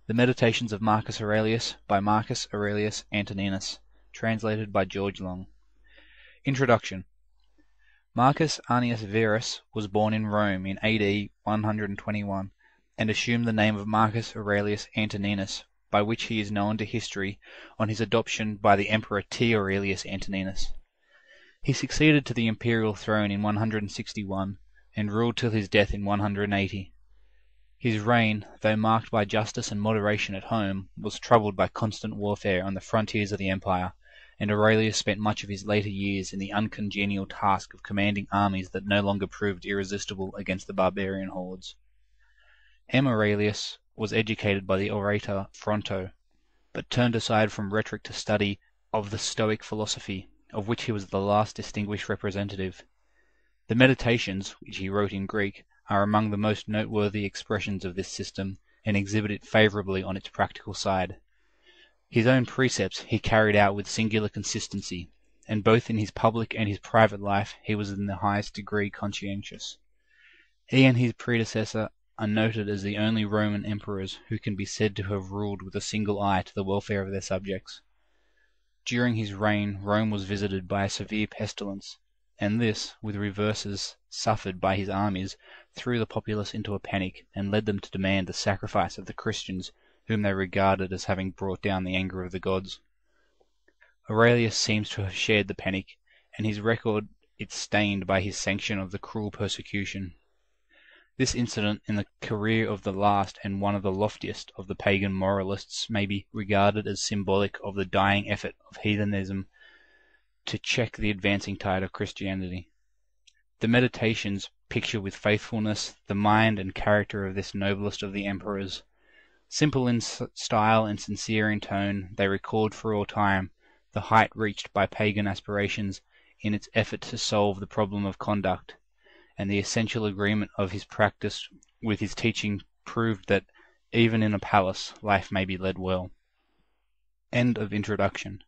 The Meditations of Marcus Aurelius by Marcus Aurelius Antoninus, translated by George Long. Introduction. Marcus Annius Verus was born in Rome in AD 121, and assumed the name of Marcus Aurelius Antoninus, by which he is known to history on his adoption by the Emperor T. Aurelius Antoninus. He succeeded to the imperial throne in 161, and ruled till his death in 180. His reign, though marked by justice and moderation at home, was troubled by constant warfare on the frontiers of the empire, and Aurelius spent much of his later years in the uncongenial task of commanding armies that no longer proved irresistible against the barbarian hordes. M. Aurelius was educated by the orator Fronto, but turned aside from rhetoric to study of the Stoic philosophy, of which he was the last distinguished representative. The Meditations, which he wrote in Greek, are among the most noteworthy expressions of this system, and exhibit it favourably on its practical side. His own precepts he carried out with singular consistency, and both in his public and his private life he was in the highest degree conscientious. He and his predecessor are noted as the only Roman emperors who can be said to have ruled with a single eye to the welfare of their subjects. During his reign Rome was visited by a severe pestilence, and this, with reverses suffered by his armies, threw the populace into a panic, and led them to demand the sacrifice of the Christians, whom they regarded as having brought down the anger of the gods. Aurelius seems to have shared the panic, and his record is stained by his sanction of the cruel persecution. This incident in the career of the last and one of the loftiest of the pagan moralists may be regarded as symbolic of the dying effort of heathenism to check the advancing tide of Christianity. The Meditations picture with faithfulness the mind and character of this noblest of the emperors. Simple in style and sincere in tone, they record for all time the height reached by pagan aspirations in its effort to solve the problem of conduct, and the essential agreement of his practice with his teaching proved that even in a palace life may be led well. End of introduction.